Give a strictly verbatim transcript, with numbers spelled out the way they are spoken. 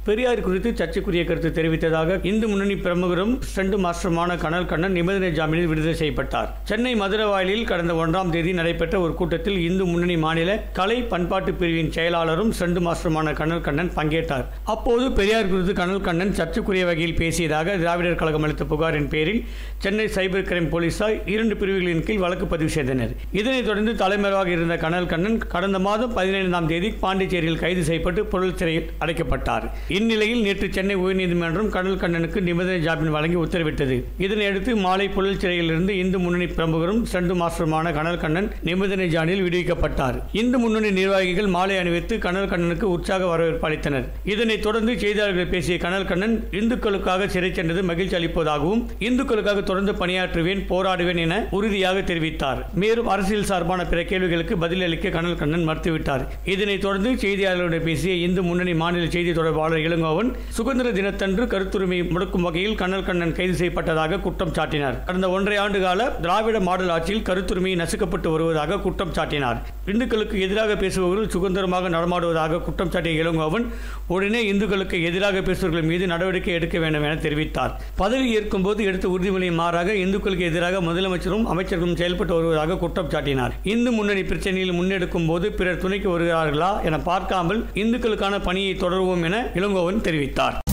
பெரியார் குறித்து சர்ச்சைக்குரிய கருத்து தெரிவித்ததாக இந்து முன்னணி பிரமுகரும் ஸ்டண்ட் மாஸ்டருமான கனல் கண்ணன் நிபந்தனை ஜாமீனில் விடுதலை செய்யப்பட்டார். சென்னை மதுரவாயலில் கடந்த ஒன்றாம் தேதி நடைபெற்ற ஒரு கூட்டத்தில் இந்து முன்னணி மாநில கலை பண்பாட்டு பிரிவின் செயலாளரும் ஸ்டண்ட் மாஸ்டருமான கனல் கண்ணன் பங்கேற்றார். அப்போது பெரியார் குறித்து கனல் கண்ணன் சர்ச்சைக்குரிய வகையில் பேசியதாக திராவிடர் கழகம் அளித்த புகாரின் பேரில் சென்னை சைபர் கிரைம் போலீசார் இரண்டு பிரிவுகளின் கீழ் வழக்கு பதிவு செய்தனர். இதனைத் தொடர்ந்து தலைமறைவாக இருந்த கனல் கண்ணன் கடந்த மாதம் பதினைந்தாம் தேதி பாண்டிச்சேரியில் கைது செய்யப்பட்டு புழல் சிறையில் அடைக்கப்பட்டார். இந்நிலையில் நேற்று சென்னை உயர்நீதிமன்றம் கனல் கண்ணனுக்கு நிபந்தனை ஜாமீன் வழங்கி உத்தரவிட்டது. இதனையடுத்து மாலை புழல் சிறையில் இருந்து இந்து முன்னணி பிரமுகரும் ஸ்டண்ட் மாஸ்டருமான கனல் கண்ணன் நிபந்தனை ஜாமீனில் விடுவிக்கப்பட்டார். இந்து முன்னணி நிர்வாகிகள் மாலை அணிவித்து கனல் கண்ணனுக்கு உற்சாக வரவேற்பு அளித்தனர். இதனைத் தொடர்ந்து செய்தியாளர்கள் பேசிய கனல் கண்ணன் இந்துக்களுக்காக சிறை சென்றது மகிழ்ச்சி அளிப்பதாகவும் இந்துக்களுக்காக தொடர்ந்து பணியாற்றுவேன், போராடுவேன் என உறுதியாக தெரிவித்தார். மேலும் அரசியல் சார்பான பிற கேள்விகளுக்கு பதிலளிக்க கனல் கண்ணன் மறுத்துவிட்டார். இதனைத் தொடர்ந்து செய்தியாளர்களுடன் பேசிய இந்து முன்னணி மாநில செய்தி தொடர்பாளர் இளங்கோவன் சுதந்திர தினத்தன்று கருத்துரிமை முடக்கும் வகையில் கனல் கண்ணன் கைது செய்யப்பட்டதாக குற்றம் சாட்டினார். கடந்த ஒன்றரை ஆண்டு கால திராவிட மாடல் ஆட்சியில் கருத்துரிமை நசுக்கப்பட்டு வருவதாக குற்றம் சாட்டினார். இந்துக்களுக்கு எதிராக பேசுபவர்கள் சுதந்திரமாக நடமாடுவதாக குற்றம் சாட்டிய இளங்கோவன் உடனே இந்துக்களுக்கு எதிராக பேசுபவர்கள் மீது நடவடிக்கை எடுக்க வேண்டும் என தெரிவித்தார். பதவி ஏற்கும் போது எடுத்த உறுதிமொழி மாறாக இந்துக்களுக்கு எதிராக முதலமைச்சரும் அமைச்சர்களும் செயல்பட்டு வருவதாக குற்றம் சாட்டினார். இந்து முன்னணி பிரச்சனையில் முன்னெடுக்கும் போது பிறர் துணைக்கு வருகிறார்களா என பார்க்காமல் இந்துக்களுக்கான பணியை தொடருவோம் என இளங்கோவன் தெரிவித்தார்.